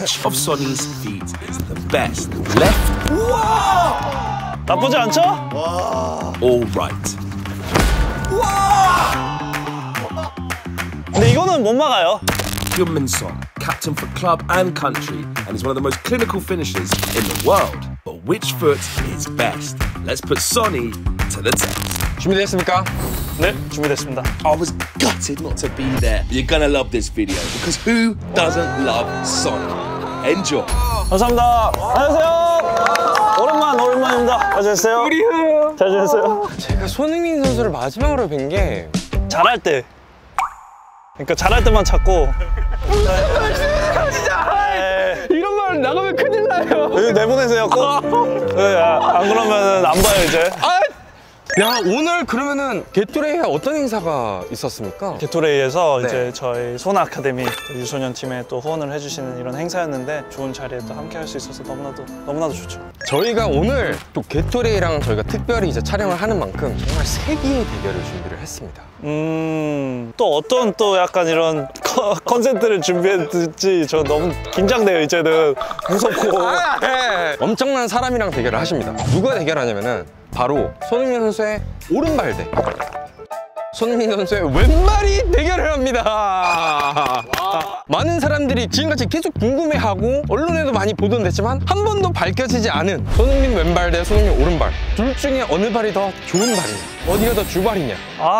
Which of Sonny's feet is the best? Left? 우와! 나쁘지 않죠? 와. All right. 우와! 근데 이거는 못 막아요. Heung-min Son, captain for club and country, and is one of the most clinical finishers in the world. But which foot is best? Let's put Sonny to the test. 준비됐습니까? 네, 준비됐습니다. I was gutted not to be there. You're gonna love this video because who doesn't love Sonny? Enjoy. 감사합니다. 안녕하세요. 오랜만입니다. 잘 지냈어요? 우리요. 잘 지냈어요? 제가 손흥민 선수를 마지막으로 뵌 게 잘할 때. 그러니까 잘할 때만 찾고. 진짜 이런 말 나가면 큰일 나요. 여기 내보내세요 꼭. 네, 안 그러면 안 봐요 이제. 야, 오늘 그러면은 게토레이에 어떤 행사가 있었습니까? 게토레이에서 네. 이제 저희 소나 아카데미 유소년 팀에 또 후원을 해주시는 이런 행사였는데 좋은 자리에 또 함께 할 수 있어서 너무나도 좋죠. 저희가 오늘 또 게토레이랑 저희가 특별히 이제 촬영을 하는 만큼 정말 세기의 대결을 준비를 했습니다. 또 어떤 또 약간 이런 컨셉들을 준비했을지 저 너무 긴장돼요. 이제는 무섭고. 네. 엄청난 사람이랑 대결을 하십니다. 누가 대결하냐면은 바로 손흥민 선수의 오른발 대 손흥민 선수의 왼발이 대결을 합니다. 많은 사람들이 지금까지 계속 궁금해하고 언론에도 많이 보도됐지만 한 번도 밝혀지지 않은 손흥민 왼발 대 손흥민 오른발, 둘 중에 어느 발이 더 좋은 발이냐, 어디가 더 주발이냐.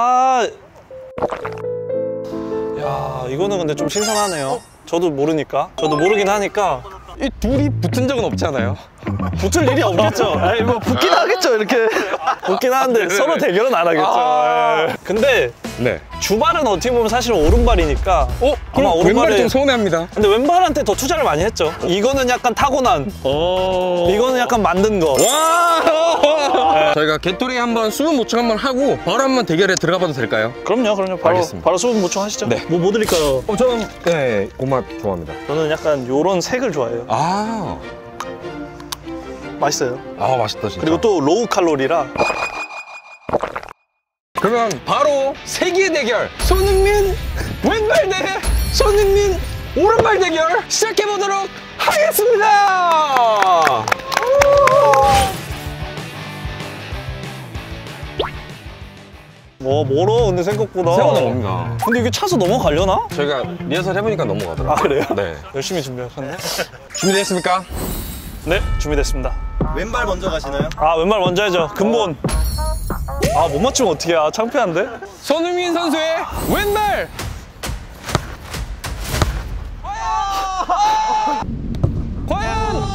야, 이거는 근데 좀 신선하네요. 저도 모르긴 하니까. 이 둘이 붙은 적은 없잖아요. 붙을 일이 없겠죠. 아니, 뭐 붙긴 하겠죠. 이렇게 붙긴 하는데 서로 대결은 안 하겠죠. 근데 네. 주발은 어떻게 보면 사실 오른발이니까. 그럼 왼발이 좀 서운해합니다. 근데 왼발한테 더 투자를 많이 했죠. 이거는 약간 타고난. 이거는 약간 만든 거. 와! 저희가 게토레이 한번 수분 보충 한번 하고 바로 한번 대결에 들어가봐도 될까요? 그럼요. 바로 수분 보충하시죠. 네. 뭐 드릴까요? 저는 네, 고맛 좋아합니다. 저는 약간 요런 색을 좋아해요. 맛있어요. 맛있다 진짜. 그리고 또 로우 칼로리라. 그러면 바로 세기의 대결, 손흥민 왼발 대 손흥민 오른발 대결 시작해보도록 하겠습니다. 멀어 근데 생각보다. 넘어갑니다. 근데 이게 차서 넘어가려나? 저희가 리허설 해보니까 넘어가더라고요. 그래요? 네. 열심히 준비하셨네. 준비됐습니까? 네, 준비됐습니다. 왼발 먼저 가시나요? 왼발 먼저 해야죠. 근본. 못 맞추면 어떡해. 창피한데? 손흥민 선수의 왼발! 과연!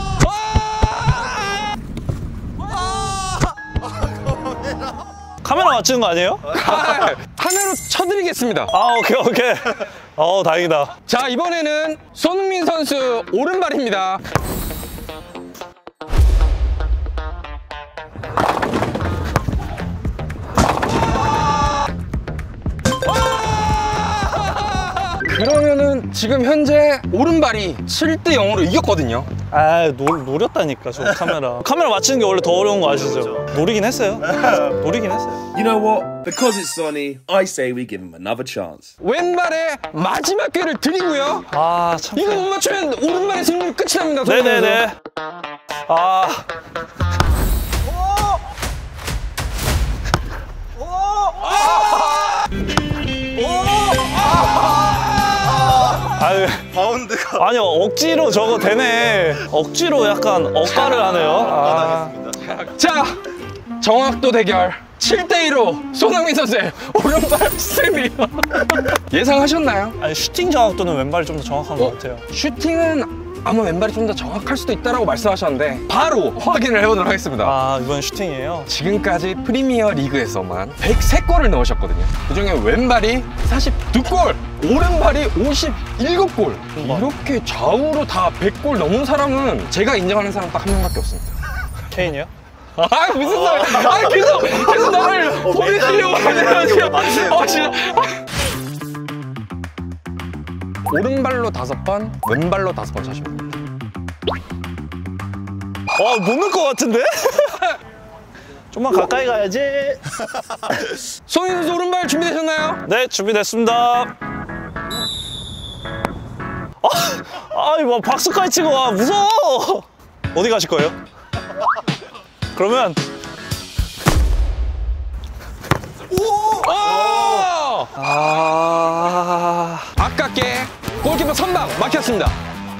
카메라 맞추는 거 아니에요? 하나로 쳐드리겠습니다. 오케이. 다행이다. 자, 이번에는 손흥민 선수 오른발입니다. 그러면은 지금 현재 오른발이 7대 0으로 이겼거든요. 노렸다니까 저 카메라. 카메라 맞추는 게 원래 더 어려운 거 아시죠? 노리긴 했어요. You know what? Because it's Sonny, I say we give him another chance. 왼발에 마지막 기회를 드리고요. 참. 이거 못 맞추면 오른발의 승리 끝이 납니다. 네네네. 바운드가 아니요, 억지로 저거 되네. 억지로 약간 억가를 하네요. 자, 정확도 대결 7대 2로 손흥민 선수의 오른발 승리. 예상하셨나요? 슈팅 정확도는 왼발이 좀 더 정확한 것 같아요. 슈팅은 아마 왼발이 좀 더 정확할 수도 있다고 말씀하셨는데 바로 확인을 해보도록 하겠습니다. 이번 슈팅이에요? 지금까지 프리미어 리그에서만 103골을 넣으셨거든요. 그중에 왼발이 42골, 오른발이 57골. 이렇게 좌우로 다 100골 넘은 사람은 제가 인정하는 사람 딱 한 명밖에 없습니다. 케인이요? 무슨 소리? 계속 나를 보내시려고 하네요. 진짜. 오른발로 5번, 왼발로 5번 차시면 됩니다. 못 넣을 것 같은데? 좀만 가까이 가야지. 손흥민 선수 오른발 준비되셨나요? 네, 준비됐습니다. 아이 뭐 박수까지 치고 와 무서워. 어디 가실 거예요? 그러면 아깝게 골키퍼 선방 막혔습니다.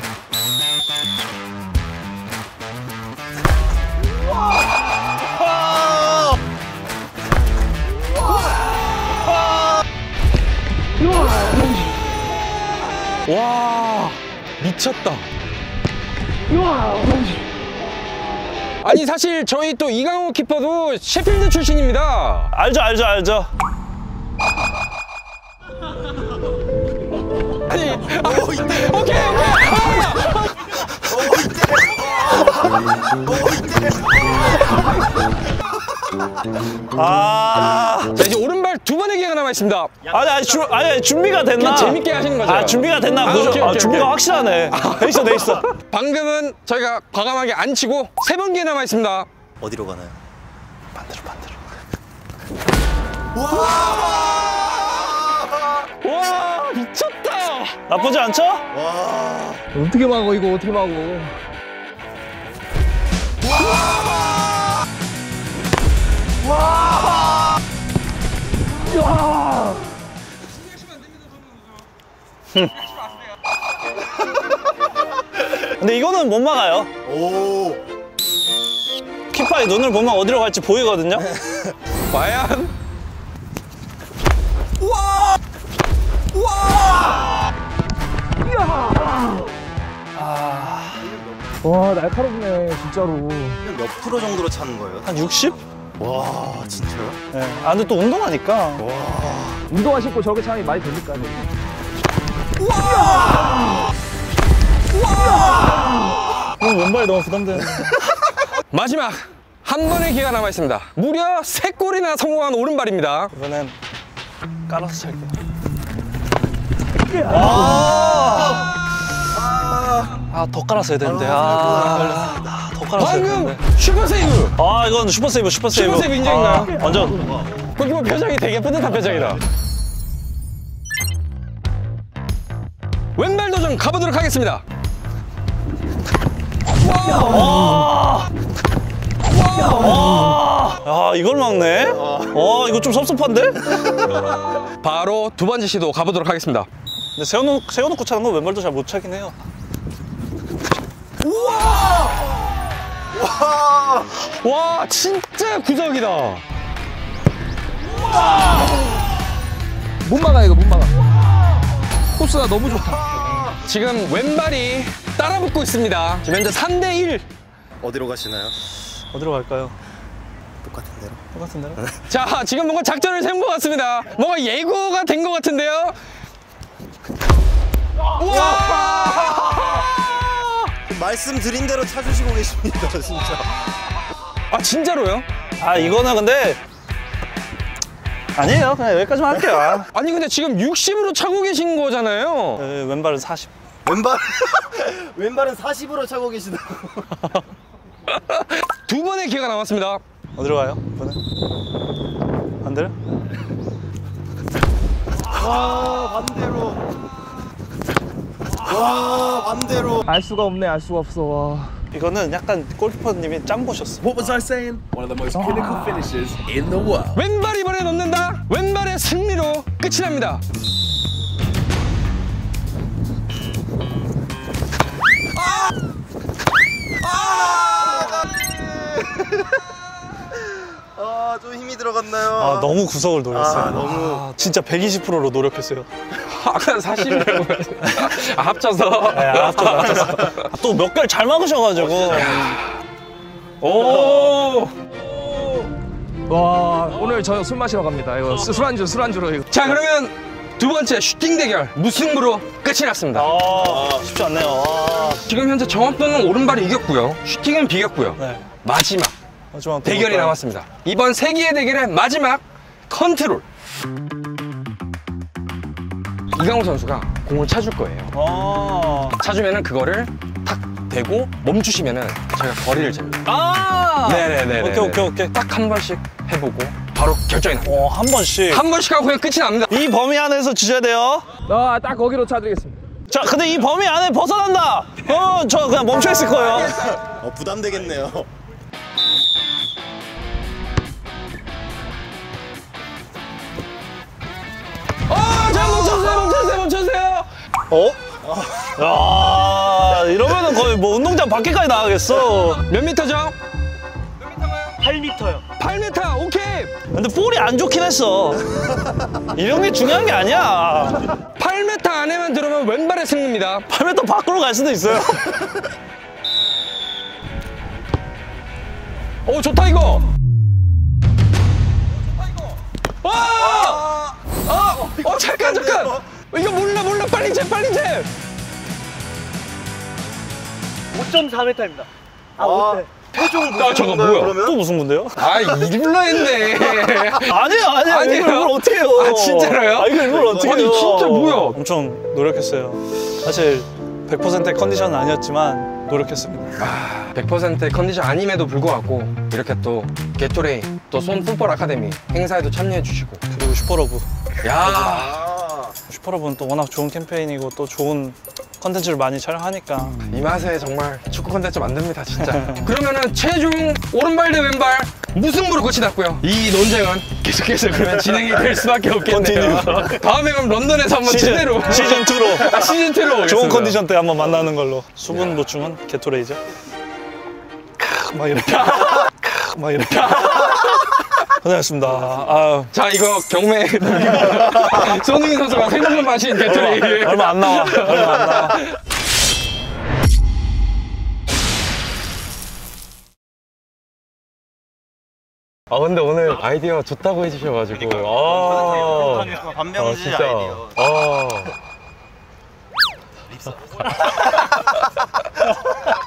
와, 미쳤다. 아니 사실 저희 또 이강호 키퍼도 셰필드 출신입니다. 알죠. 아니, 오케이. 자 이제 오른발 두 번의 기회가 남아 있습니다. 아니 준비가 됐나? 그냥 재밌게 하시는 거죠? 준비가 됐나? 오케이. 준비가 확실하네. 돼 있어. 방금은 저희가 과감하게 안 치고 세 번 기회 남아 있습니다. 어디로 가나요? 반대로. 와 미쳤다. 나쁘지 않죠? 어떻게 막어 이거 어떻게 막어? 근데 이거는 못 막아요. 오. 키퍼의 눈을 보면 어디로 갈지 보이거든요. 과연? 와 날카롭네 진짜로. 몇 프로 정도로 차는 거예요? 한 60? 와, 진짜요? 네. 근데 또 운동하니까. 운동화 신고 저렇게 차이 많이 됩니까? 왼발이 너무 부담되네. 마지막 한 번의 기회가 남아 있습니다. 무려 3골이나 성공한 오른발입니다. 이번엔 깔아서 찰게요. 더 깔아서 해야 되는데. 더 깔아서 해야 방금 되는데. 슈퍼 세이브. 이건 슈퍼 세이브. 슈퍼 세이브 인정인가요? 완전. 골키퍼 표정이 되게 뿌듯한 표정이다. 왼발 도전 가보도록 하겠습니다. 이걸 막네? 이거 좀 섭섭한데? 바로 두 번째 시도 가보도록 하겠습니다. 근데 세워놓고 차는 건 왼발도 잘 못 차긴 해요. 와 진짜 구석이다. 못 막아 이거 못 막아. 코스가 너무 좋다. 지금 왼발이 따라붙고 있습니다. 지금 현재 3대1. 어디로 가시나요? 어디로 갈까요? 똑같은 대로. 똑같은 데로? 자 지금 뭔가 작전을 세운 것 같습니다. 뭔가 예고가 된 것 같은데요. 말씀드린 대로 차주시고 계십니다, 진짜. 아 진짜로요? 이거는 근데 아니에요. 그냥 여기까지만 할게요. 아니 근데 지금 60으로 차고 계신 거잖아요. 왼발은 40. 왼발은 40으로 차고 계시다고. 두 번의 기회가 남았습니다. 어디로 가요? 이번에? 반대로? 반대로. 반대로. 알 수가 없네 알 수가 없어. 와. 이거는 약간 골키퍼님이 짱 보셨어. What was I saying? One of the most clinical finishes in the world. 왼발 이번에 넣는다. 왼발의 승리로 끝이 납니다. 좀 힘이 들어갔나요? 너무 구석을 노렸어요. 너무. 진짜 120%로 노력했어요. 아까 사실은 합쳐서. 네, 합쳐서. 또 몇 개를 잘 막으셔가지고. 오. 와 오늘 저 술 마시러 갑니다. 이거 술안주로 이거. 자 그러면 두 번째 슈팅 대결 무승부로 끝이 났습니다. 쉽지 않네요. 지금 현재 정확도는 오른발이 이겼고요. 슈팅은 비겼고요. 네. 마지막 대결이 뭘까요? 남았습니다. 이번 세기의 대결의 마지막 컨트롤. 이강호 선수가 공을 차줄 거예요. 차주면은 그거를 탁 대고 멈추시면은 저희가 거리를 잽니다. 네네네. 오케이. 딱 한 번씩 해보고 바로 결정이 납니다. 한 번씩. 한 번씩 하고 그냥 끝이 납니다. 이 범위 안에서 주셔야 돼요. 딱 거기로 차드리겠습니다. 자, 근데 이 범위 안에 벗어난다. 저 그냥 멈춰 있을 거예요. 부담되겠네요. 자, 멈춰주세요. 야, 이러면은 거의 뭐 운동장 밖에까지 나가겠어. 몇 미터죠? 8m요. 8m, 오케이. 근데 볼이 안 좋긴 했어. 이런 게 중요한 게 아니야. 8m 안에만 들어오면 왼발의 승리입니다. 8m 밖으로 갈 수도 있어요. 오, 좋다 이거. 잠깐. 이거 몰라. 빨리 재. 5.4m입니다. 저거 뭐야? 또 무슨 건데요? 일부러 했네. 아니에요. 이걸 어떻게 해요? 진짜로요? 이걸 어떻게 해요? 진짜 뭐야? 엄청 노력했어요. 사실 100%의 컨디션은 아니었지만 노력했습니다. 100%의 컨디션 아님에도 불구하고 이렇게 또 게토레이 또 손 풋볼 아카데미 행사에도 참여해 주시고. 그리고 슈퍼러브. 슈퍼러브는 또 워낙 좋은 캠페인이고 또 좋은 컨텐츠를 많이 촬영하니까. 이 맛에 정말 축구 컨텐츠 만듭니다 진짜. 그러면은 체중 오른발 대 왼발 무승부로 끝이 났고요. 이 논쟁은 계속해서 그러면 진행이 될 수밖에 없겠네요. 다음에 그럼 런던에서 한번 제대로 시즌2로 시즌2로 좋은 컨디션 때 한번 만나는 걸로. 수분 보충은 게토레이죠. 막 이렇게 고생하셨습니다. 자, 이거 경매 손흥민 선수가 생각만 마신 게토레이 얼마 안 나와. 근데 오늘 아이디어 좋다고 해주셔가지고 반명지 진짜 아이디어.